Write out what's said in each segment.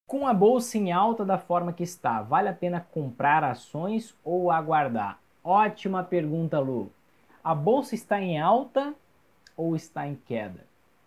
Com a bolsa em alta da forma que está, vale a pena comprar ações ou aguardar? Ótima pergunta, Lu. A bolsa está em alta ou está em queda?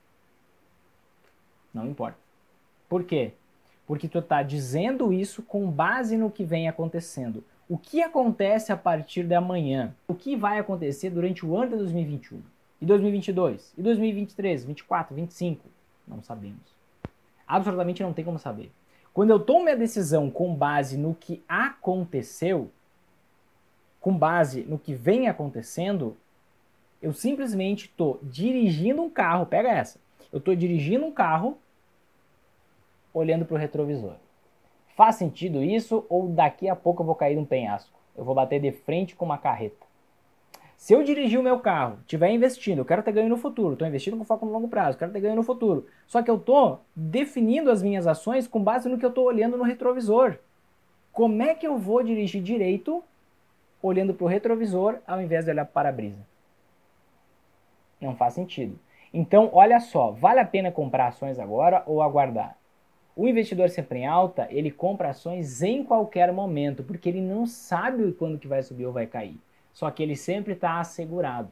Não importa. Por quê? Porque tu está dizendo isso com base no que vem acontecendo. O que acontece a partir de amanhã? O que vai acontecer durante o ano de 2021? E 2022? E 2023, 24, 25? Não sabemos. Absolutamente não tem como saber. Quando eu tomo minha decisão com base no que aconteceu, com base no que vem acontecendo, eu simplesmente estou dirigindo um carro, pega essa, eu estou dirigindo um carro olhando para o retrovisor. Faz sentido isso ou daqui a pouco eu vou cair num penhasco? Eu vou bater de frente com uma carreta. Se eu dirigir o meu carro, estiver investindo, eu quero ter ganho no futuro, estou investindo com foco no longo prazo, quero ter ganho no futuro. Só que eu estou definindo as minhas ações com base no que eu estou olhando no retrovisor. Como é que eu vou dirigir direito olhando para o retrovisor ao invés de olhar para o para-brisa? Não faz sentido. Então, olha só, vale a pena comprar ações agora ou aguardar? O investidor sempre em alta, ele compra ações em qualquer momento, porque ele não sabe quando que vai subir ou vai cair. Só que ele sempre está assegurado.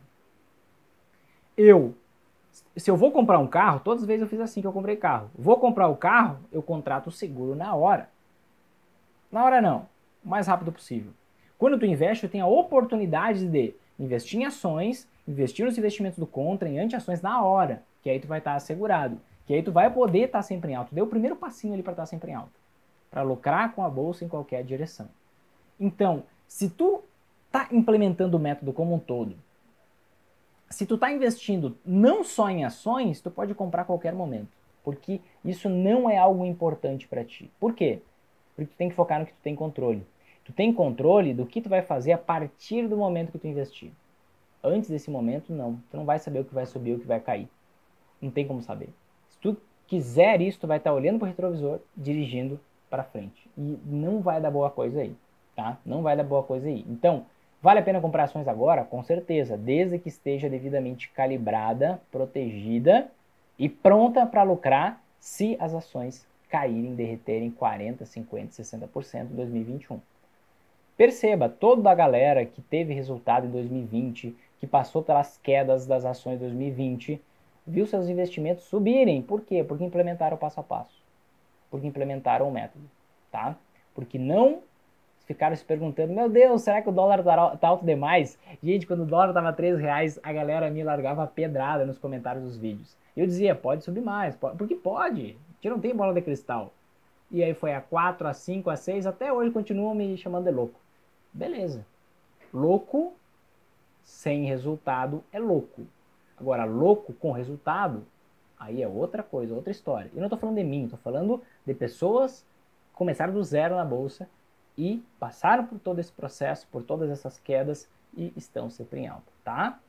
Se eu vou comprar um carro, todas as vezes eu fiz assim que eu comprei carro. Vou comprar o carro, eu contrato o seguro na hora. Na hora não, o mais rápido possível. Quando tu investe, tu tem a oportunidade de investir em ações, investir nos investimentos do contra, em anti-ações na hora, que aí tu vai estar assegurado, que aí tu vai poder estar sempre em alta. Deu o primeiro passinho ali para estar sempre em alta, para lucrar com a bolsa em qualquer direção. Então, se tu está implementando o método como um todo, se tu está investindo não só em ações, tu pode comprar a qualquer momento, porque isso não é algo importante para ti. Por quê? Porque tu tem que focar no que tu tem controle. Tu tem controle do que tu vai fazer a partir do momento que tu investir. Antes desse momento, não. Tu não vai saber o que vai subir, o que vai cair. Não tem como saber. Se tu quiser isso, tu vai estar olhando para o retrovisor, dirigindo para frente. E não vai dar boa coisa aí, tá? Não vai dar boa coisa aí. Então, vale a pena comprar ações agora? Com certeza, desde que esteja devidamente calibrada, protegida e pronta para lucrar se as ações caírem, derreterem 40, 50, 60% em 2021. Perceba, toda a galera que teve resultado em 2020, que passou pelas quedas das ações em 2020, viu seus investimentos subirem. Por quê? Porque implementaram o passo a passo. Porque implementaram o método, tá? Porque não ficaram se perguntando, meu Deus, será que o dólar tá alto demais? Gente, quando o dólar tava R$ 3, a galera me largava pedrada nos comentários dos vídeos. Eu dizia, pode subir mais, porque pode. A gente não tem bola de cristal. E aí foi a 4, a 5, a 6, até hoje continuam me chamando de louco. Beleza. Louco sem resultado é louco. Agora, louco com resultado, aí é outra coisa, outra história. E não estou falando de mim, estou falando de pessoas que começaram do zero na bolsa e passaram por todo esse processo, por todas essas quedas e estão sempre em alta, tá?